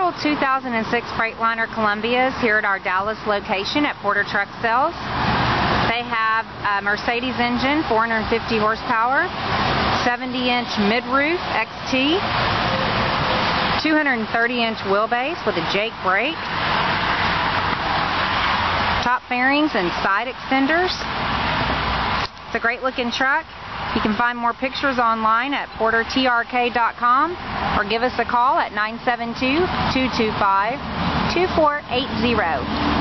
beautiful 2006 Freightliner Columbias here at our Dallas location at Porter Truck Sales. They have a Mercedes engine, 450 horsepower, 70-inch mid-roof XT, 230-inch wheelbase with a Jake brake, top fairings and side extenders. It's a great looking truck. You can find more pictures online at portertrk.com or give us a call at 972-225-2480.